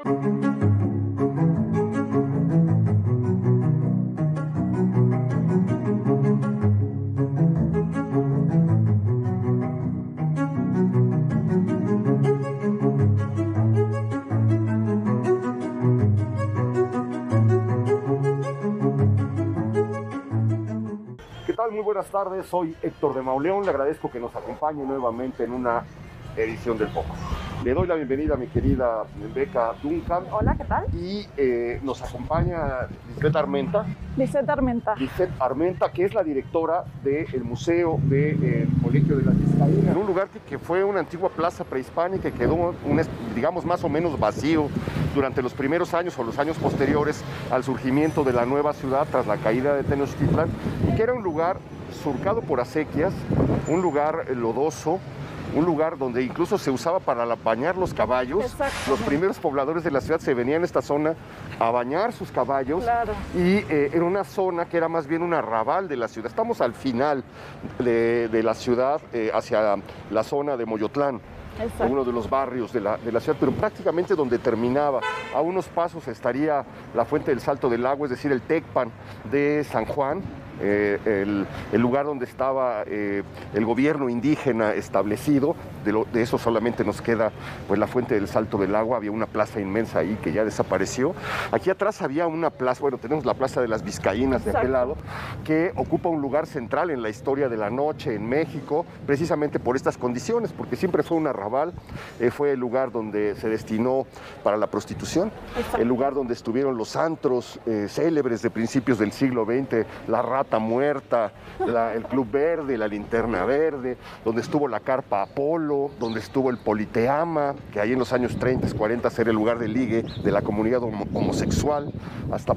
Muy buenas tardes, soy Héctor de Mauleón, le agradezco que nos acompañe nuevamente en una edición del Foco. Le doy la bienvenida a mi querida Beca Duncan. Hola, ¿qué tal? Y nos acompaña Lisbeth Armenta. Lisbeth Armenta. Lisbeth Armenta, que es la directora del Museo del Colegio de las Vizcaínas. En un lugar que fue una antigua plaza prehispánica y quedó, digamos, más o menos vacío durante los primeros años o los años posteriores al surgimiento de la nueva ciudad tras la caída de Tenochtitlan, y que era un lugar surcado por acequias, un lugar lodoso, un lugar donde incluso se usaba para bañar los caballos. Los primeros pobladores de la ciudad se venían a esta zona a bañar sus caballos. Claro. Y era una zona que era más bien un arrabal de la ciudad. Estamos al final de la ciudad, hacia la zona de Moyotlán. Exacto. Uno de los barrios de la ciudad, pero prácticamente donde terminaba. A unos pasos estaría la Fuente del Salto del Agua, es decir, el Tecpan de San Juan. El lugar donde estaba el gobierno indígena establecido. De eso solamente nos queda pues la Fuente del Salto del Agua. Había una plaza inmensa ahí que ya desapareció. Aquí atrás había una plaza, bueno, tenemos la Plaza de las Vizcaínas. Exacto. De aquel lado, que ocupa un lugar central en la historia de la noche en México, precisamente por estas condiciones, porque siempre fue un arrabal. Fue el lugar donde se destinó para la prostitución. Exacto. El lugar donde estuvieron los antros célebres de principios del siglo XX, la Rata Muerta, el Club Verde, la Linterna Verde, donde estuvo la Carpa Apolo, donde estuvo el Politeama, que ahí en los años 30, 40 era el lugar de ligue de la comunidad homosexual, hasta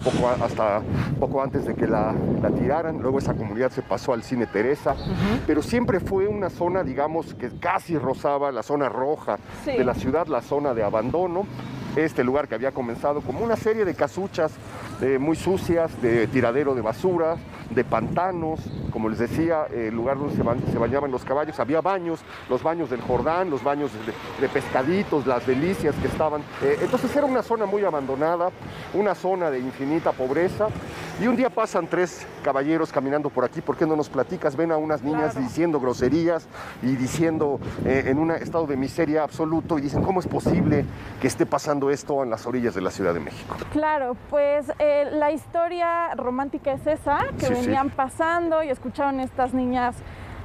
poco antes de que la tiraran. Luego esa comunidad se pasó al Cine Teresa, pero siempre fue una zona, digamos, que casi rozaba la zona roja. Sí. De la ciudad, la zona de abandono. Este lugar que había comenzado como una serie de casuchas muy sucias, de tiradero de basura, de pantanos, como les decía, el lugar donde se bañaban los caballos. Había baños, los baños del Jordán, los baños de pescaditos, las delicias que estaban. Entonces era una zona muy abandonada, una zona de infinita pobreza. Y un día pasan tres caballeros caminando por aquí. ¿Por qué no nos platicas? Ven a unas niñas, claro, diciendo groserías y diciendo en un estado de miseria absoluto, y dicen, ¿cómo es posible que esté pasando esto en las orillas de la Ciudad de México? Claro, pues la historia romántica es esa, que venían pasando y escucharon estas niñas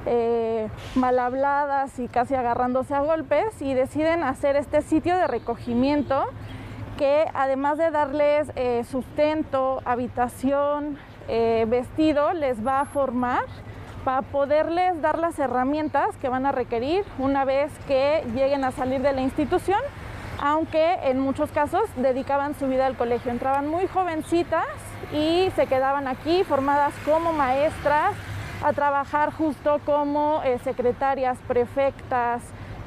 mal habladas y casi agarrándose a golpes, y deciden hacer este sitio de recogimiento que, además de darles sustento, habitación, vestido, les va a formar para poderles dar las herramientas que van a requerir una vez que lleguen a salir de la institución, aunque en muchos casos dedicaban su vida al colegio. Entraban muy jovencitas y se quedaban aquí formadas como maestras, a trabajar justo como secretarias, prefectas,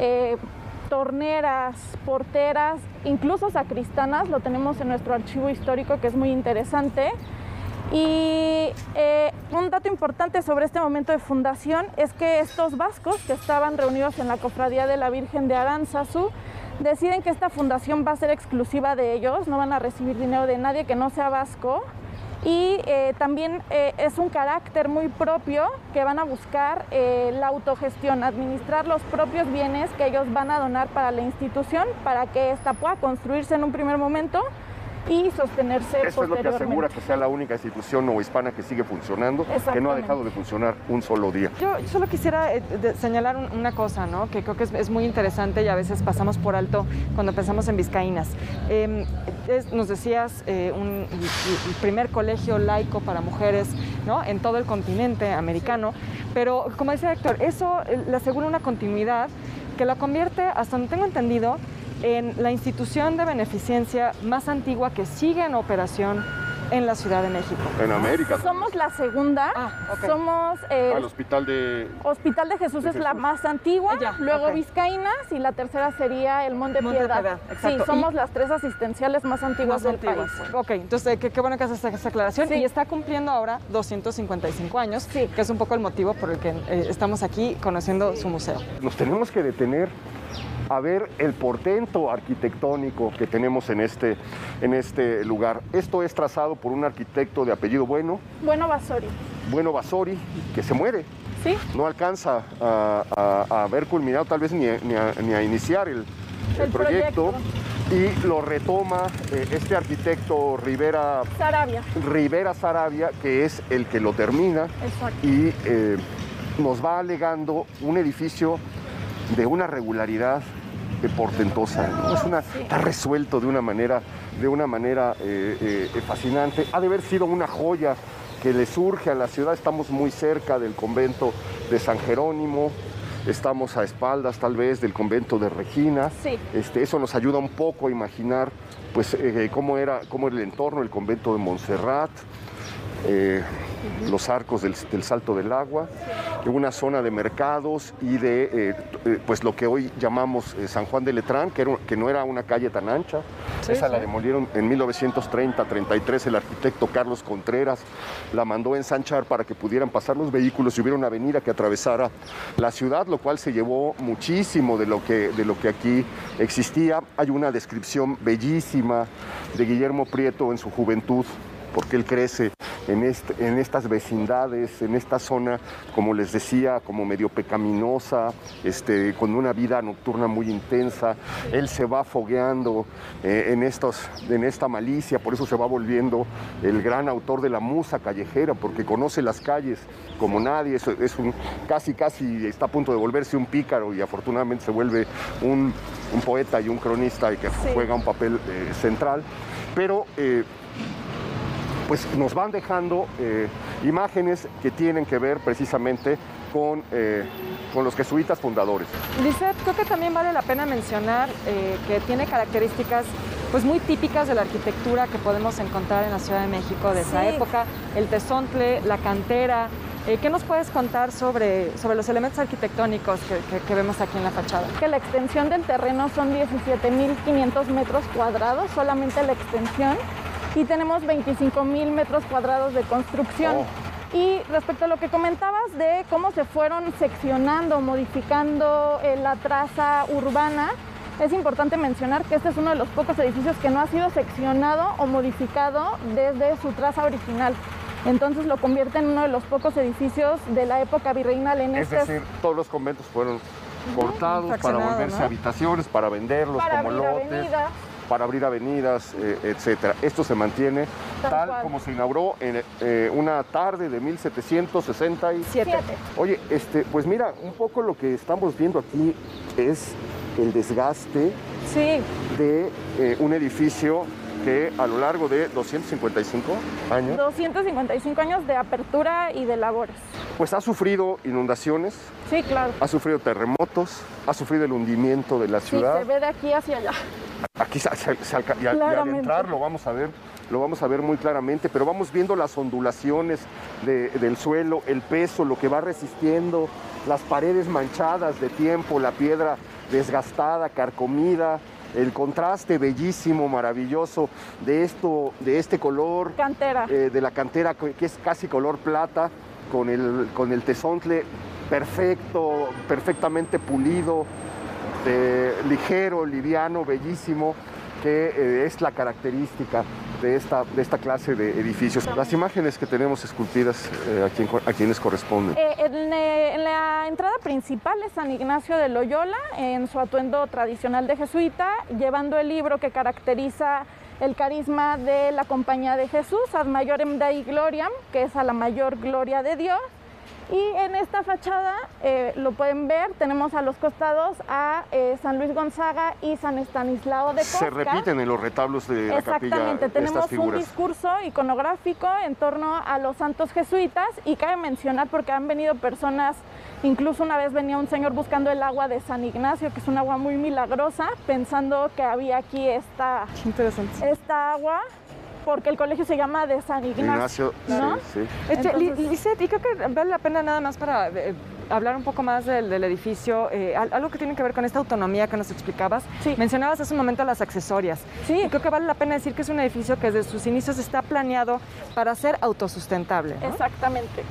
torneras, porteras, incluso sacristanas. Lo tenemos en nuestro archivo histórico, que es muy interesante. Y un dato importante sobre este momento de fundación es que estos vascos que estaban reunidos en la Cofradía de la Virgen de Aránzazu deciden que esta fundación va a ser exclusiva de ellos, no van a recibir dinero de nadie que no sea vasco. Y también es un carácter muy propio que van a buscar la autogestión, administrar los propios bienes que ellos van a donar para la institución, para que ésta pueda construirse en un primer momento y sostenerse posteriormente. Eso es lo que asegura que sea la única institución novohispana que sigue funcionando, que no ha dejado de funcionar un solo día. Yo solo quisiera señalar una cosa, ¿no?, que creo que es muy interesante y a veces pasamos por alto cuando pensamos en Vizcaínas. Nos decías, el primer colegio laico para mujeres, ¿no?, en todo el continente americano, pero como decía Héctor, eso le asegura una continuidad que la convierte, hasta donde tengo entendido, en la institución de beneficencia más antigua que sigue en operación en la Ciudad de México. En América. Somos la segunda. Okay. Somos el Hospital de Jesús es la más antigua, luego Vizcaínas, y la tercera sería el Monte Piedad. Sí, somos las tres asistenciales más antiguas del país. Ok, entonces qué bueno que haces esa aclaración. Sí. Y está cumpliendo ahora 255 años, que es un poco el motivo por el que estamos aquí conociendo su museo. Nos tenemos que detener a ver el portento arquitectónico que tenemos en este lugar. Esto es trazado por un arquitecto de apellido Bueno. Bueno Vasori. Bueno Vasori, que se muere. Sí. No alcanza a haber culminado tal vez ni a iniciar el proyecto. Y lo retoma este arquitecto Rivera Saravia, que es el que lo termina. Exacto. Y nos va alegando un edificio de una regularidad portentosa, ¿no? Está resuelto de una manera fascinante. Ha de haber sido una joya que le surge a la ciudad. Estamos muy cerca del convento de San Jerónimo. Estamos a espaldas tal vez del convento de Regina. Sí. Eso nos ayuda un poco a imaginar pues, cómo era el entorno del convento de Montserrat, los arcos del Salto del Agua, una zona de mercados y de pues lo que hoy llamamos San Juan de Letrán, que no era una calle tan ancha. Esa la demolieron en 1930-33, el arquitecto Carlos Contreras la mandó ensanchar para que pudieran pasar los vehículos y hubiera una avenida que atravesara la ciudad, lo cual se llevó muchísimo de lo que aquí existía. Hay una descripción bellísima de Guillermo Prieto en su juventud, porque él crece en estas vecindades, en esta zona, como les decía, como medio pecaminosa, con una vida nocturna muy intensa. Él se va fogueando en esta malicia, por eso se va volviendo el gran autor de la musa callejera, porque conoce las calles como nadie. Casi está a punto de volverse un pícaro y afortunadamente se vuelve un poeta y un cronista que juega un papel central. Pero pues nos van dejando imágenes que tienen que ver precisamente con los jesuitas fundadores. Lisette, creo que también vale la pena mencionar que tiene características pues muy típicas de la arquitectura que podemos encontrar en la Ciudad de México de esa época, el tezontle, la cantera. ¿Qué nos puedes contar sobre los elementos arquitectónicos que vemos aquí en la fachada? Que la extensión del terreno son 17.500 metros cuadrados, solamente la extensión, y tenemos 25.000 metros cuadrados de construcción. Y respecto a lo que comentabas de cómo se fueron seccionando, modificando la traza urbana, es importante mencionar que este es uno de los pocos edificios que no ha sido seccionado o modificado desde su traza original. Entonces lo convierte en uno de los pocos edificios de la época virreinal. Es decir, todos los conventos fueron cortados para volverse habitaciones, para venderlos como lotes, para abrir avenidas, etcétera. Esto se mantiene tal como se inauguró en una tarde de 1767. Oye, pues mira, un poco lo que estamos viendo aquí es el desgaste de un edificio que a lo largo de 255 años... 255 años de apertura y de labores. Pues ha sufrido inundaciones. Sí, claro. Ha sufrido terremotos, ha sufrido el hundimiento de la ciudad. Sí, se ve de aquí hacia allá. Aquí y al entrar lo vamos a ver muy claramente, pero vamos viendo las ondulaciones del suelo, el peso, lo que va resistiendo, las paredes manchadas de tiempo, la piedra desgastada, carcomida, el contraste bellísimo, maravilloso de este color cantera, de la cantera, que es casi color plata, con el tezontle perfectamente pulido, ligero, liviano, bellísimo, que es la característica de esta clase de edificios. Las imágenes que tenemos esculpidas, ¿a quiénes corresponden? En la entrada principal es San Ignacio de Loyola, en su atuendo tradicional de jesuita, llevando el libro que caracteriza el carisma de la Compañía de Jesús, Ad Maiorem Dei Gloriam, que es a la mayor gloria de Dios. Y en esta fachada, lo pueden ver, tenemos a los costados a San Luis Gonzaga y San Estanislao de Cosca. Se repiten en los retablos de la capilla. Exactamente, tenemos un discurso iconográfico en torno a los santos jesuitas, y cabe mencionar, porque han venido personas, incluso una vez venía un señor buscando el agua de San Ignacio, que es un agua muy milagrosa, pensando que había aquí esta agua, porque el colegio se llama de San Ignacio, ¿no? Sí. Lisette, y creo que vale la pena nada más para hablar un poco más del edificio, algo que tiene que ver con esta autonomía que nos explicabas. Sí. Mencionabas hace un momento las accesorias. Sí. Y creo que vale la pena decir que es un edificio que desde sus inicios está planeado para ser autosustentable, ¿no? Exactamente.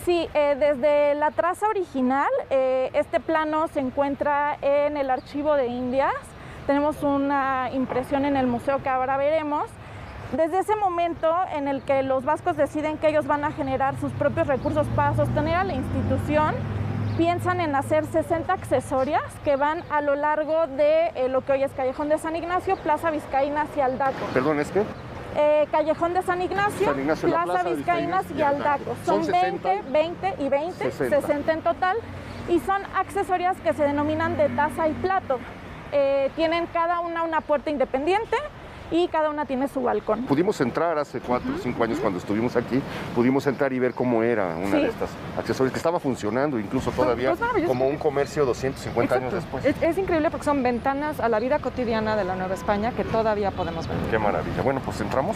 Sí, desde la traza original, este plano se encuentra en el Archivo de Indias. Tenemos una impresión en el museo que ahora veremos. Desde ese momento en el que los vascos deciden que ellos van a generar sus propios recursos para sostener a la institución, piensan en hacer 60 accesorias que van a lo largo de lo que hoy es Callejón de San Ignacio, Plaza Vizcaínas y Aldaco. Perdón, ¿es qué? Callejón de San Ignacio, Plaza Vizcaínas y Aldaco. Son 20, 20 y 20, 60 en total, y son accesorias que se denominan de taza y plato. Tienen cada una puerta independiente y cada una tiene su balcón. Pudimos entrar hace 4 o 5 años cuando estuvimos aquí, pudimos entrar y ver cómo era una de estas accesorios que estaba funcionando incluso todavía como un comercio 250 años después. Es increíble porque son ventanas a la vida cotidiana de la Nueva España que todavía podemos ver. Qué maravilla. Bueno, pues entramos.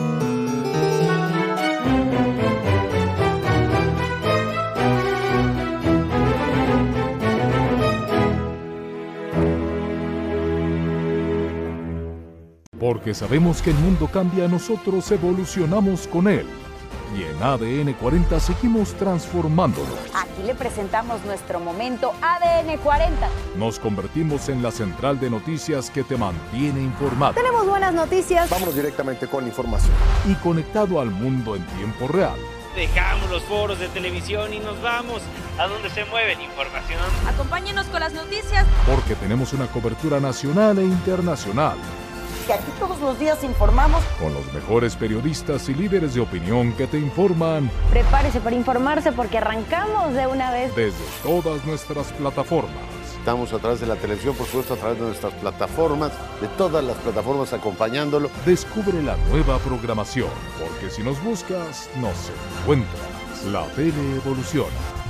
Porque sabemos que el mundo cambia, nosotros evolucionamos con él. Y en ADN 40 seguimos transformándolo. Aquí le presentamos nuestro momento ADN 40. Nos convertimos en la central de noticias que te mantiene informado. Tenemos buenas noticias. Vámonos directamente con información. Y conectado al mundo en tiempo real. Dejamos los foros de televisión y nos vamos a donde se mueve la información. Acompáñenos con las noticias. Porque tenemos una cobertura nacional e internacional. Que aquí todos los días informamos. Con los mejores periodistas y líderes de opinión que te informan. Prepárese para informarse porque arrancamos de una vez. Desde todas nuestras plataformas. Estamos a través de la televisión, por supuesto, a través de nuestras plataformas, de todas las plataformas acompañándolo. Descubre la nueva programación, porque si nos buscas, nos encuentras. La tele evoluciona.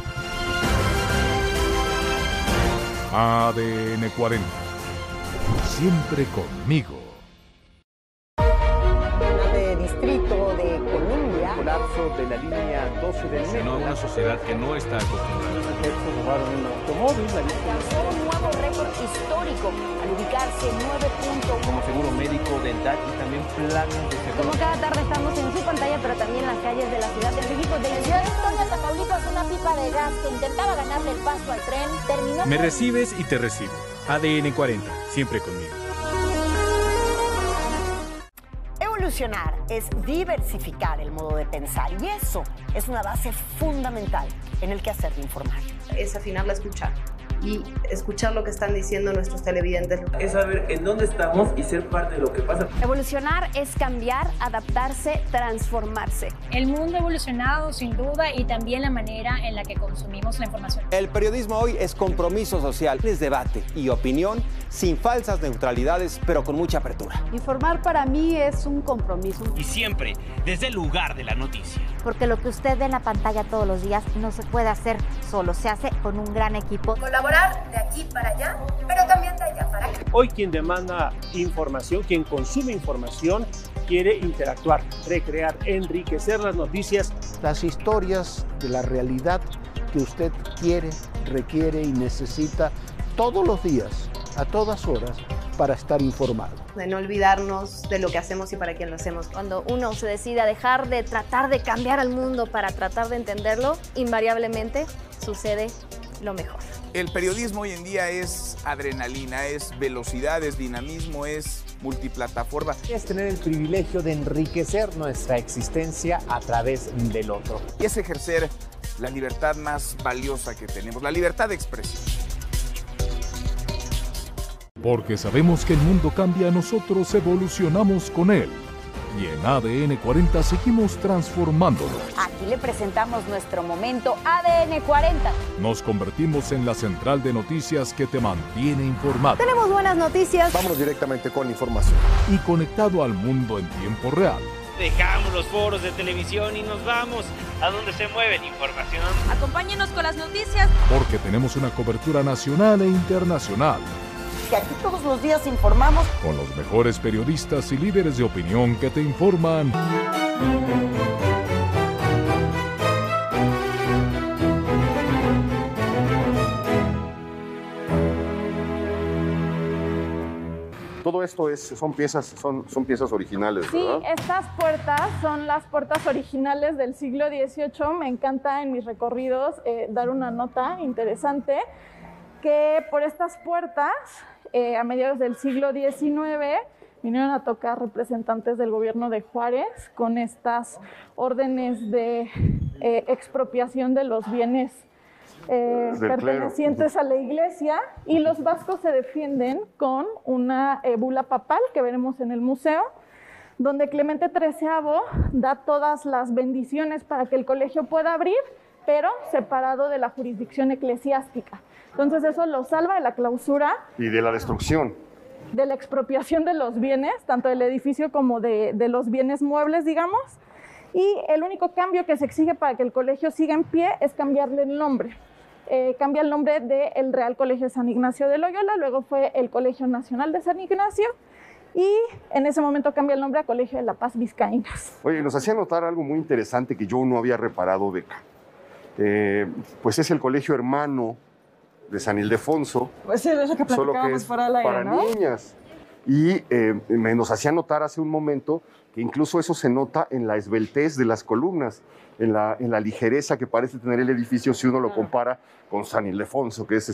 ADN 40. Siempre conmigo. Distrito de Colombia. Colapso de la línea 12 del metro. Una sociedad que no está acostumbrada. Los efectos robaron un automóvil. Alcanzó un nuevo récord histórico al ubicarse 9.1. Como seguro médico, dental y también planes de seguro. Como cada tarde estamos en su pantalla, pero también en las calles de la Ciudad de México. De la Ciudad de Victoria, Tamaulipas, una pipa de gas que intentaba ganarle el paso al tren terminó. Me recibes y te recibo. ADN 40, siempre conmigo. Evolucionar es diversificar el modo de pensar y eso es una base fundamental en el quehacer de informar. Es afinar la escucha y escuchar lo que están diciendo nuestros televidentes. Es saber en dónde estamos y ser parte de lo que pasa. Evolucionar es cambiar, adaptarse, transformarse. El mundo ha evolucionado sin duda y también la manera en la que consumimos la información. El periodismo hoy es compromiso social, es debate y opinión sin falsas neutralidades, pero con mucha apertura. Informar para mí es un compromiso. Y siempre desde el lugar de la noticia. Porque lo que usted ve en la pantalla todos los días no se puede hacer solo, se hace con un gran equipo. Colaborar de aquí para allá, pero también de allá para acá. Hoy quien demanda información, quien consume información, quiere interactuar, recrear, enriquecer las noticias. Las historias de la realidad que usted quiere, requiere y necesita todos los días, a todas horas, para estar informado. De no olvidarnos de lo que hacemos y para quién lo hacemos. Cuando uno se decide a dejar de tratar de cambiar al mundo para tratar de entenderlo, invariablemente sucede lo mejor. El periodismo hoy en día es adrenalina, es velocidad, es dinamismo, es multiplataforma. Es tener el privilegio de enriquecer nuestra existencia a través del otro. Y es ejercer la libertad más valiosa que tenemos, la libertad de expresión. Porque sabemos que el mundo cambia, nosotros evolucionamos con él. Y en ADN 40 seguimos transformándolo. Aquí le presentamos nuestro momento ADN 40. Nos convertimos en la central de noticias que te mantiene informado. Tenemos buenas noticias. Vámonos directamente con información. Y conectado al mundo en tiempo real. Dejamos los foros de televisión y nos vamos a donde se mueve la información. Acompáñenos con las noticias. Porque tenemos una cobertura nacional e internacional. Que aquí todos los días informamos. Con los mejores periodistas y líderes de opinión que te informan. todo esto son piezas originales, sí, ¿verdad? Sí, estas puertas son las puertas originales del siglo XVIII. Me encanta en mis recorridos dar una nota interesante, que por estas puertas, a mediados del siglo XIX, vinieron a tocar representantes del gobierno de Juárez con estas órdenes de expropiación de los bienes pertenecientes a la iglesia, y los vascos se defienden con una bula papal que veremos en el museo, donde Clemente XIII da todas las bendiciones para que el colegio pueda abrir, pero separado de la jurisdicción eclesiástica. Entonces eso lo salva de la clausura y de la destrucción, de la expropiación de los bienes, tanto del edificio como de los bienes muebles, digamos. Y el único cambio que se exige para que el colegio siga en pie es cambiarle el nombre. Cambia el nombre del Real Colegio de San Ignacio de Loyola, luego fue el Colegio Nacional de San Ignacio, y en ese momento cambia el nombre a Colegio de la Paz Vizcaínas. Oye, nos hacía notar algo muy interesante que yo no había reparado, Beca. Pues es el colegio hermano de San Ildefonso. Pues sí, eso que platicábamos fuera del aire, para ¿no? niñas. Y nos hacía notar hace un momento que incluso eso se nota en la esbeltez de las columnas, en la ligereza que parece tener el edificio si uno lo compara con San Ildefonso, que es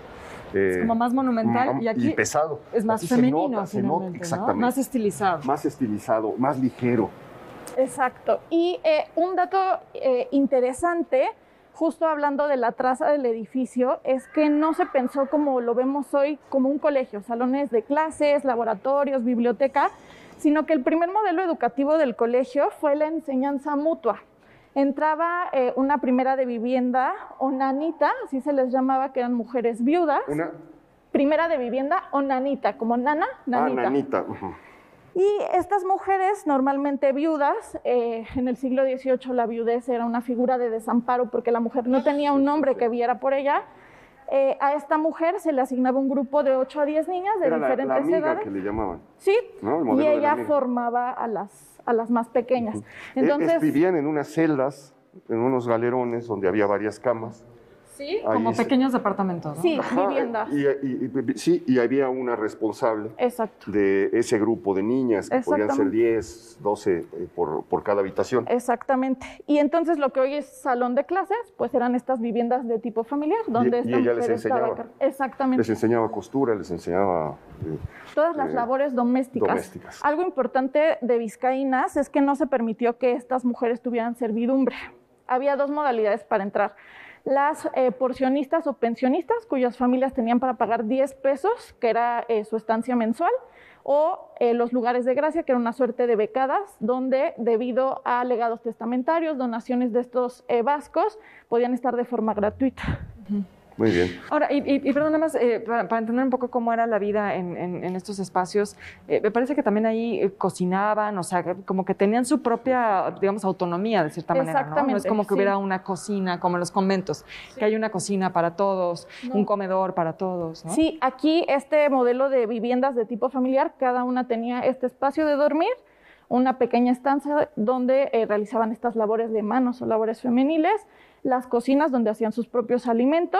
es como más monumental y aquí pesado. Es más aquí femenino, se nota, exactamente. ¿no? Más estilizado. Más estilizado, más ligero. Exacto. Y un dato interesante, justo hablando de la traza del edificio, es que no se pensó como lo vemos hoy, como un colegio, salones de clases, laboratorios, biblioteca, sino que el primer modelo educativo del colegio fue la enseñanza mutua. Entraba una primera de vivienda o nanita, así se les llamaba, que eran mujeres viudas. Una primera de vivienda o nanita, como nana, nanita. Ah, nanita. Y estas mujeres, normalmente viudas, en el siglo XVIII la viudez era una figura de desamparo porque la mujer no tenía un hombre que viera por ella. A esta mujer se le asignaba un grupo de 8 a 10 niñas de diferentes la amiga edades. Que le llamaban. Sí, ¿no? Y ella formaba a las más pequeñas. Entonces, vivían en unas celdas, en unos galerones donde había varias camas. Sí, como pequeños departamentos, ¿no? Sí, viviendas. Y había una responsable. Exacto. De ese grupo de niñas, que podían ser 10, 12 por cada habitación. Exactamente. Y entonces lo que hoy es salón de clases, pues eran estas viviendas de tipo familiar, donde esta ella mujer les enseñaba. estaba. Exactamente. Les enseñaba costura, les enseñaba... todas las labores domésticas. Algo importante de Vizcaínas es que no se permitió que estas mujeres tuvieran servidumbre. Había 2 modalidades para entrar. Las porcionistas o pensionistas, cuyas familias tenían para pagar 10 pesos, que era su estancia mensual, o los lugares de gracia, que era una suerte de becadas, donde debido a legados testamentarios, donaciones de estos vascos, podían estar de forma gratuita. Muy bien. Ahora, perdón, nada más, para entender un poco cómo era la vida en estos espacios, me parece que también ahí cocinaban, o sea, como que tenían su propia, digamos, autonomía de cierta manera, ¿no? No es como que hubiera una cocina, como en los conventos, que hay una cocina para todos, un comedor para todos, ¿no? Sí, aquí este modelo de viviendas de tipo familiar, cada una tenía este espacio de dormir, una pequeña estancia donde realizaban estas labores de manos o labores femeniles, las cocinas donde hacían sus propios alimentos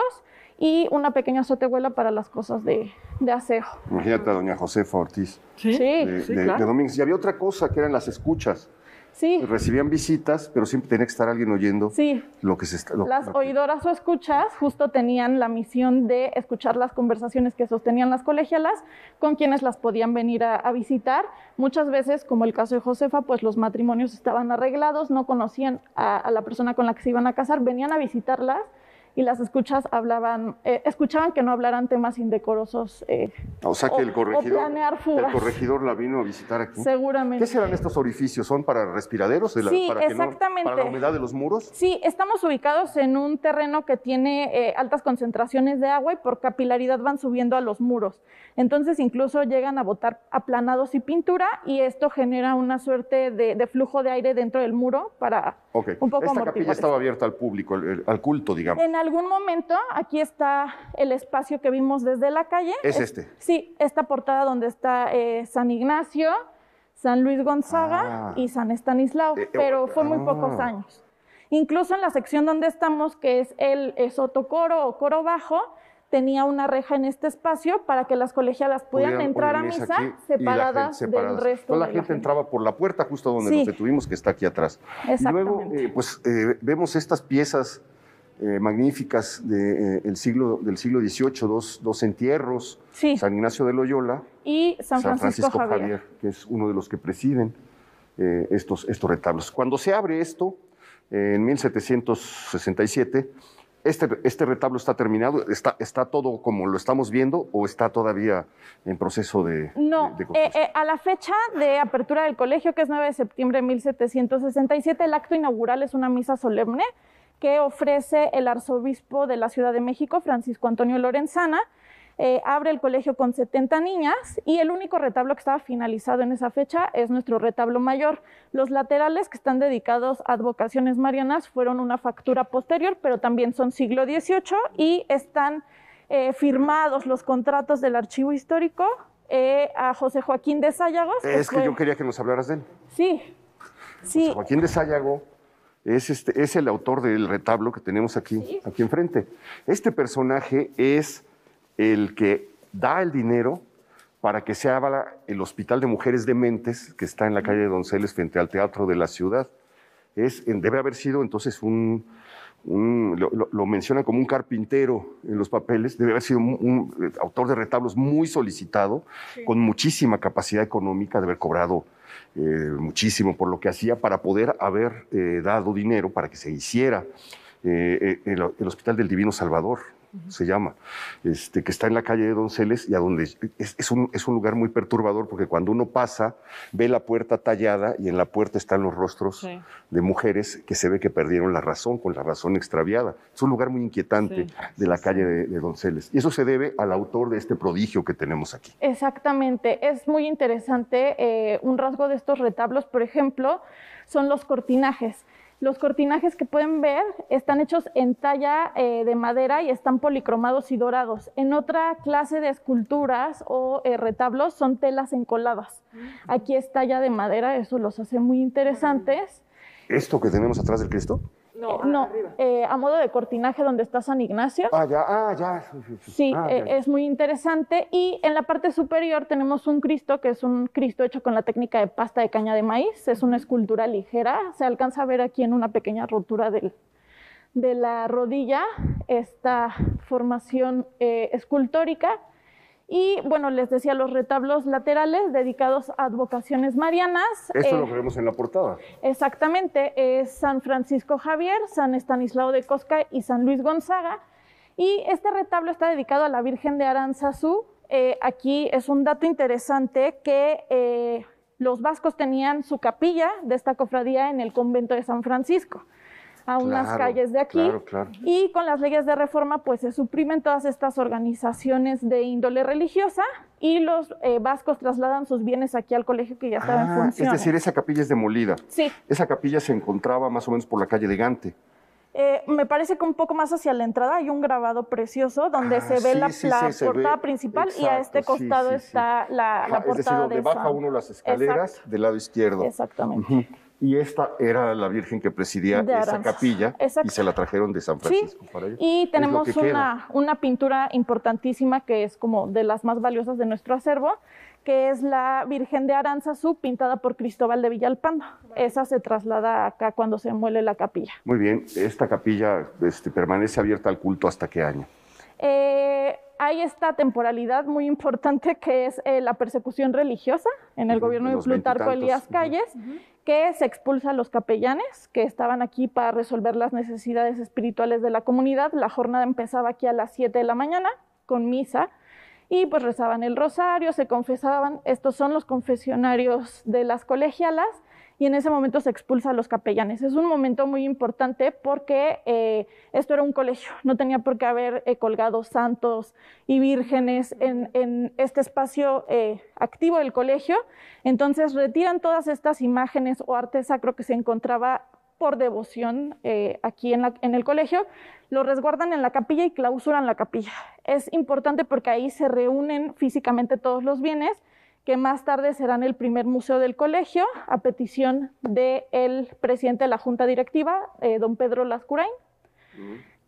y una pequeña azotehuela para las cosas de aseo. Imagínate a doña Josefa Ortiz. Sí, de Domínguez. Y había otra cosa que eran las escuchas. Sí. Recibían visitas, pero siempre tenía que estar alguien oyendo lo que se está... Las oidoras o escuchas justo tenían la misión de escuchar las conversaciones que sostenían las colegialas con quienes las podían venir a visitar. Muchas veces, como el caso de Josefa, pues los matrimonios estaban arreglados, no conocían a la persona con la que se iban a casar, venían a visitarlas y las escuchas escuchaban que no hablaran temas indecorosos. O sea que el corregidor la vino a visitar aquí. Seguramente. ¿Qué serán estos orificios? ¿Son para respiraderos? Sí, exactamente. ¿Para la humedad de los muros? Sí, estamos ubicados en un terreno que tiene altas concentraciones de agua y por capilaridad van subiendo a los muros. Entonces incluso llegan a botar aplanados y pintura y esto genera una suerte de flujo de aire dentro del muro para un poco Esta capilla estaba abierta al público, al culto, digamos. En algún momento, aquí está el espacio que vimos desde la calle. ¿Es este? Sí, esta portada donde está San Ignacio, San Luis Gonzaga y San Estanislao, pero fue muy pocos años. Incluso en la sección donde estamos, que es el sotocoro o coro bajo, tenía una reja en este espacio para que las colegialas pudieran entrar a misa separadas del resto. Toda la gente entraba por la puerta justo donde nos detuvimos, que está aquí atrás. Exactamente. Y luego, vemos estas piezas magníficas del siglo XVIII, dos entierros, San Ignacio de Loyola y San Francisco Javier, que es uno de los que presiden estos retablos. Cuando se abre esto, en 1767, ¿este retablo está terminado? ¿Está todo como lo estamos viendo o está todavía en proceso de construcción? A la fecha de apertura del colegio, que es 9 de septiembre de 1767, el acto inaugural es una misa solemne que ofrece el arzobispo de la Ciudad de México, Francisco Antonio Lorenzana. Abre el colegio con 70 niñas y el único retablo que estaba finalizado en esa fecha es nuestro retablo mayor. Los laterales, que están dedicados a advocaciones marianas, fueron una factura posterior, pero también son siglo XVIII y están firmados los contratos del Archivo Histórico a José Joaquín de Sállagos. Yo quería que nos hablaras de él. Sí. José Joaquín de Sállagos es el autor del retablo que tenemos aquí enfrente. Este personaje es el que da el dinero para que se abra el Hospital de Mujeres Dementes, que está en la calle de Donceles, frente al Teatro de la Ciudad. Debe haber sido entonces lo menciona como un carpintero en los papeles, debe haber sido un autor de retablos muy solicitado, con muchísima capacidad económica, de haber cobrado muchísimo por lo que hacía, para poder haber dado dinero para que se hiciera el Hospital del Divino Salvador, se llama, que está en la calle de Donceles, y a donde es un lugar muy perturbador, porque cuando uno pasa, ve la puerta tallada y en la puerta están los rostros de mujeres que se ve que perdieron la razón, con la razón extraviada. Es un lugar muy inquietante de la calle de Donceles. Y eso se debe al autor de este prodigio que tenemos aquí. Exactamente. Es muy interesante. Un rasgo de estos retablos, por ejemplo, son los cortinajes. Los cortinajes que pueden ver están hechos en talla de madera y están policromados y dorados. En otra clase de esculturas o retablos son telas encoladas. Aquí es talla de madera, eso los hace muy interesantes. ¿Esto que tenemos atrás del Cristo? No, a modo de cortinaje donde está San Ignacio. Ya. Sí, es muy interesante. Y en la parte superior tenemos un Cristo, que es un Cristo hecho con la técnica de pasta de caña de maíz. Es una escultura ligera. Se alcanza a ver aquí en una pequeña rotura de la rodilla esta formación escultórica. Y bueno, les decía, los retablos laterales dedicados a advocaciones marianas. Esto lo vemos en la portada. Exactamente, es San Francisco Javier, San Estanislao de Cosca y San Luis Gonzaga. Y este retablo está dedicado a la Virgen de Aránzazu. Aquí es un dato interesante que los vascos tenían su capilla de esta cofradía en el convento de San Francisco, a unas calles de aquí. Claro. Y con las leyes de reforma pues se suprimen todas estas organizaciones de índole religiosa y los vascos trasladan sus bienes aquí al colegio, que ya estaba en función. Es decir, esa capilla es demolida. Sí. Esa capilla se encontraba más o menos por la calle de Gante. Me parece que un poco más hacia la entrada hay un grabado precioso donde se ve la portada principal. Exacto, y a este costado está la portada. Es decir, donde baja uno las escaleras del lado izquierdo. Exactamente. Y esta era la Virgen que presidía esa capilla. Exacto. Y se la trajeron de San Francisco para ella. Y tenemos una pintura importantísima que es como de las más valiosas de nuestro acervo, que es la Virgen de Aránzazu, pintada por Cristóbal de Villalpando. Esa se traslada acá cuando se muele la capilla. Muy bien. ¿Esta capilla permanece abierta al culto hasta qué año? Hay esta temporalidad muy importante que es la persecución religiosa en el gobierno de Plutarco Elías Calles, que se expulsa a los capellanes que estaban aquí para resolver las necesidades espirituales de la comunidad. La jornada empezaba aquí a las 7 de la mañana con misa y pues rezaban el rosario, se confesaban. Estos son los confesionarios de las colegialas y en ese momento se expulsa a los capellanes. Es un momento muy importante porque esto era un colegio, no tenía por qué haber colgado santos y vírgenes en este espacio activo del colegio. Entonces retiran todas estas imágenes o arte sacro que se encontraba por devoción aquí en el colegio, lo resguardan en la capilla y clausuran la capilla. Es importante porque ahí se reúnen físicamente todos los bienes, que más tarde serán el primer museo del colegio, a petición del presidente de la Junta Directiva, don Pedro Lascurain,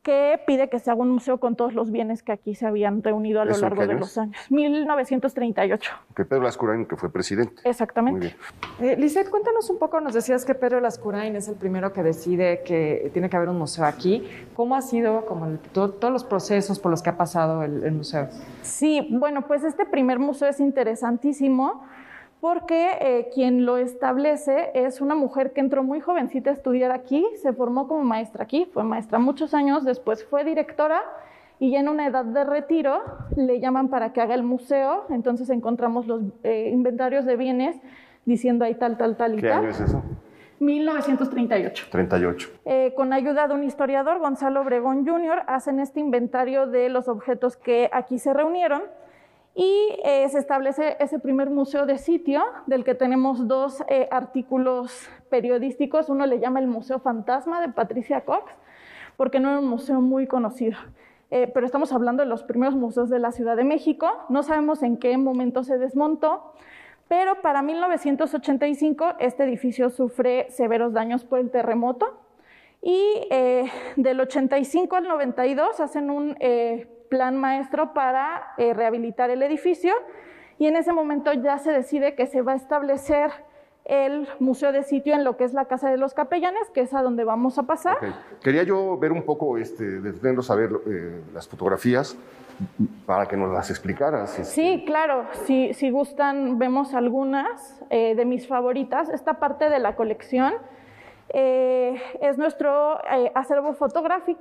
que pide que se haga un museo con todos los bienes que aquí se habían reunido a lo largo de los años. 1938. Que Pedro Lascurain, que fue presidente. Exactamente. Lisette, cuéntanos un poco, nos decías que Pedro Lascurain es el primero que decide que tiene que haber un museo aquí. ¿Cómo ha sido todos los procesos por los que ha pasado el museo? Sí, bueno, pues este primer museo es interesantísimo porque quien lo establece es una mujer que entró muy jovencita a estudiar aquí, se formó como maestra aquí, fue maestra muchos años, después fue directora y ya en una edad de retiro le llaman para que haga el museo, entonces encontramos los inventarios de bienes diciendo ahí tal y tal. ¿Qué año es eso? 1938. 38. Con ayuda de un historiador, Gonzalo Obregón Jr., hacen este inventario de los objetos que aquí se reunieron y se establece ese primer museo de sitio, del que tenemos dos artículos periodísticos. Uno le llama el Museo Fantasma de Patricia Cox, porque no era un museo muy conocido. Pero estamos hablando de los primeros museos de la Ciudad de México. No sabemos en qué momento se desmontó, pero para 1985 este edificio sufre severos daños por el terremoto y del 85 al 92 hacen un plan maestro para rehabilitar el edificio y en ese momento ya se decide que se va a establecer el museo de sitio en lo que es la Casa de los Capellanes, que es a donde vamos a pasar. Okay. Quería yo ver un poco, detenernos a ver las fotografías para que nos las explicaras. Sí, claro, si gustan vemos algunas de mis favoritas. Esta parte de la colección es nuestro acervo fotográfico.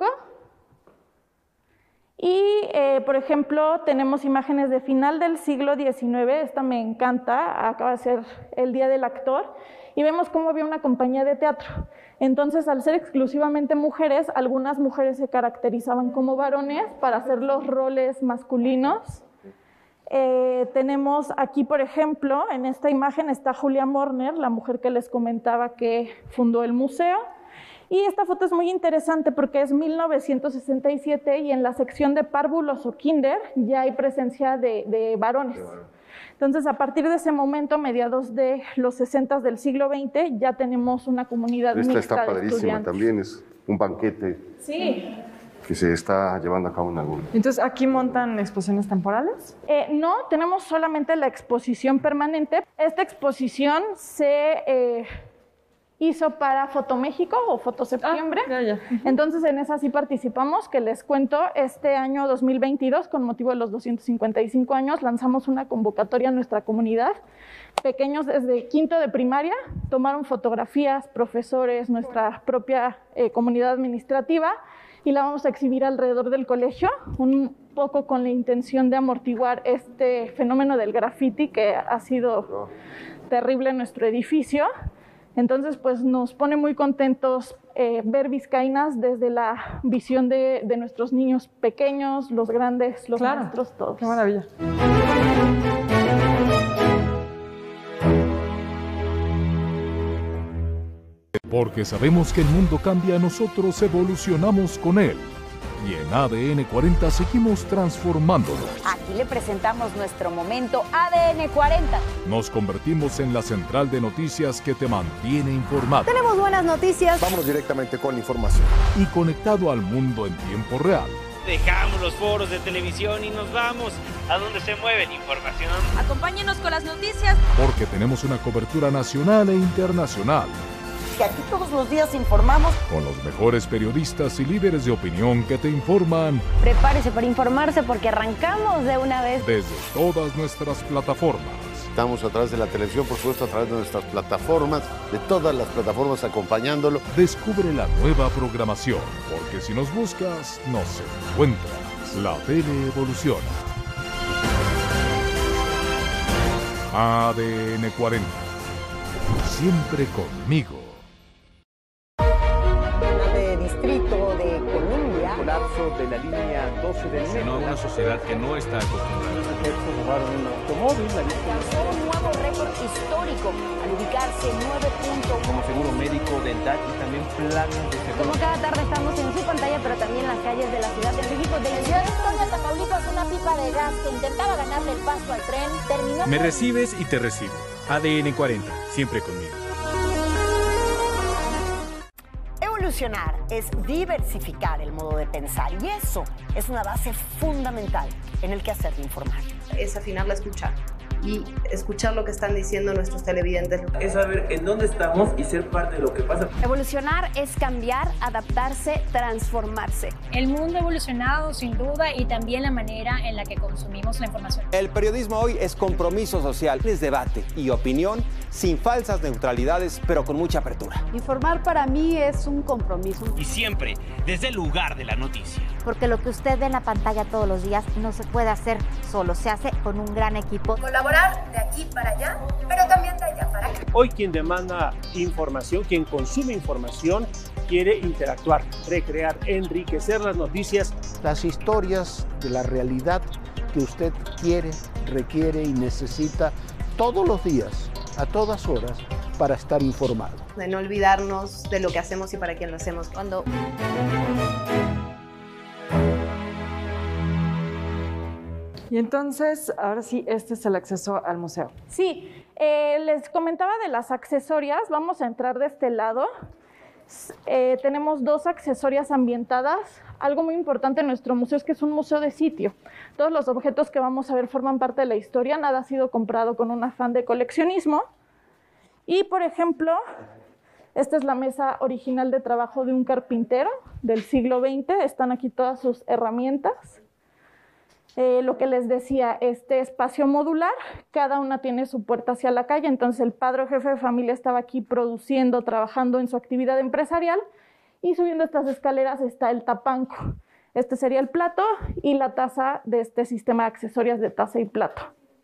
Y, por ejemplo, tenemos imágenes de final del siglo XIX, esta me encanta, acaba de ser el Día del Actor, y vemos cómo había una compañía de teatro. Entonces, al ser exclusivamente mujeres, algunas mujeres se caracterizaban como varones para hacer los roles masculinos. Tenemos aquí, por ejemplo, en esta imagen está Julia Morner, la mujer que les comentaba que fundó el museo. Y esta foto es muy interesante porque es 1967 y en la sección de párvulos o kinder ya hay presencia de varones. Entonces, a partir de ese momento, mediados de los 60 del siglo XX, ya tenemos una comunidad mixta de estudiantes. Esta está padrísima también, es un banquete que se está llevando a cabo en algún. Entonces, ¿aquí montan exposiciones temporales? No, tenemos solamente la exposición permanente. Esta exposición se hizo para Fotoméxico o Fotoseptiembre. Entonces, en esa sí participamos, que les cuento, este año 2022, con motivo de los 255 años, lanzamos una convocatoria a nuestra comunidad. Pequeños desde quinto de primaria tomaron fotografías, profesores, nuestra propia comunidad administrativa, y la vamos a exhibir alrededor del colegio, un poco con la intención de amortiguar este fenómeno del graffiti que ha sido terrible en nuestro edificio. Entonces, pues nos pone muy contentos ver Vizcaínas desde la visión de nuestros niños pequeños, los grandes, los maestros, todos. ¡Qué maravilla! Porque sabemos que el mundo cambia, nosotros evolucionamos con él. Y en ADN 40 seguimos transformándolo. Aquí le presentamos nuestro momento ADN 40. Nos convertimos en la central de noticias que te mantiene informado. Tenemos buenas noticias. Vamos directamente con la información. Y conectado al mundo en tiempo real. Dejamos los foros de televisión y nos vamos a donde se mueve la información. Acompáñenos con las noticias. Porque tenemos una cobertura nacional e internacional. Que aquí todos los días informamos. Con los mejores periodistas y líderes de opinión que te informan. Prepárese para informarse porque arrancamos de una vez. Desde todas nuestras plataformas. Estamos a través de la televisión, por supuesto, a través de nuestras plataformas, de todas las plataformas acompañándolo. Descubre la nueva programación, porque si nos buscas, nos encuentras. La tele evoluciona. ADN 40. Siempre conmigo. Distrito de Colombia. Colapso de la línea 12 del metro. Una sociedad que no está acostumbrada. Los sujetos robaron un automóvil. Alcanzó un nuevo récord histórico al ubicarse 9.1. Como seguro médico, dental y también planes de seguro. Como cada tarde estamos en su pantalla, pero también en las calles de la Ciudad de México. En la ciudad de Victoria, Tamaulipas, una pipa de gas que intentaba ganarle el paso al tren terminó. Me recibes y te recibo. ADN 40, siempre conmigo. Evolucionar es diversificar el modo de pensar y eso es una base fundamental en el quehacer de informar. Es afinar la escucha y escuchar lo que están diciendo nuestros televidentes. Es saber en dónde estamos y ser parte de lo que pasa. Evolucionar es cambiar, adaptarse, transformarse. El mundo ha evolucionado sin duda y también la manera en la que consumimos la información. El periodismo hoy es compromiso social, es debate y opinión sin falsas neutralidades, pero con mucha apertura. Informar para mí es un compromiso. Y siempre desde el lugar de la noticia. Porque lo que usted ve en la pantalla todos los días no se puede hacer solo, se hace con un gran equipo. Colaborar de aquí para allá, pero también de allá para acá. Hoy quien demanda información, quien consume información, quiere interactuar, recrear, enriquecer las noticias. Las historias de la realidad que usted quiere, requiere y necesita todos los días, a todas horas, para estar informado. De no olvidarnos de lo que hacemos y para quién lo hacemos. Y entonces, ahora sí, este es el acceso al museo. Sí, les comentaba de las accesorias, vamos a entrar de este lado. Tenemos 2 accesorias ambientadas. Algo muy importante en nuestro museo es que es un museo de sitio. Todos los objetos que vamos a ver forman parte de la historia, nada ha sido comprado con un afán de coleccionismo. Y, por ejemplo, esta es la mesa original de trabajo de un carpintero del siglo XX. Están aquí todas sus herramientas. Lo que les decía, este espacio modular, cada una tiene su puerta hacia la calle, entonces el padre o jefe de familia estaba aquí produciendo, trabajando en su actividad empresarial, y subiendo estas escaleras está el tapanco. Este sería el plato y la taza de este sistema de accesorias de taza y plato.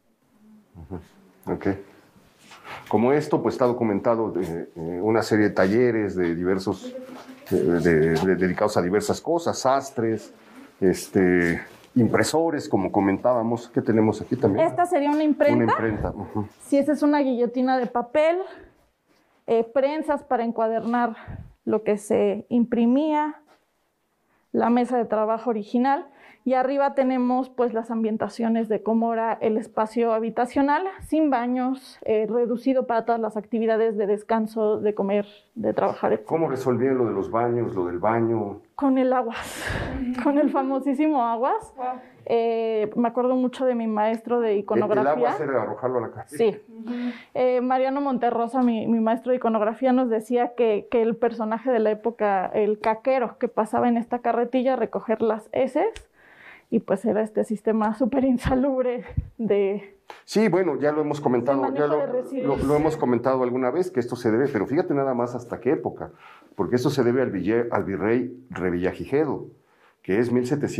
Ok. Como esto, pues está documentado una serie de talleres de diversos, dedicados a diversas cosas, sastres, impresores, como comentábamos. ¿Qué tenemos aquí también? Esta sería una imprenta. Una imprenta. Sí, esa es una guillotina de papel, prensas para encuadernar lo que se imprimía, la mesa de trabajo original, y arriba tenemos pues las ambientaciones de cómo era el espacio habitacional, sin baños, reducido para todas las actividades de descanso, de comer, de trabajar, etc. ¿Cómo resolvían lo de los baños, lo del baño? Con el aguas, con el famosísimo aguas. Me acuerdo mucho de mi maestro de iconografía. ¿El agua era arrojarlo a la calle? Sí. Mariano Monterrosa, mi maestro de iconografía, nos decía que el personaje de la época, el caquero, que pasaba en esta carretilla a recoger las heces, y pues era este sistema súper insalubre de... Sí, bueno, ya lo hemos comentado, lo hemos comentado alguna vez, que esto se debe, pero fíjate nada más hasta qué época, porque esto se debe al virrey Revillagigedo, que es